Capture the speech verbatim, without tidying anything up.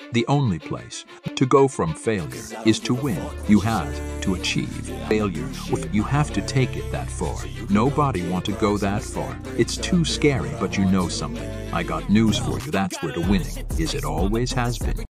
The only place to go from failure is to win. You have to achieve failure. You have to take it that far. Nobody want to go that far. It's too scary, but you know something. I got news for you. That's where the winning is. It always has been.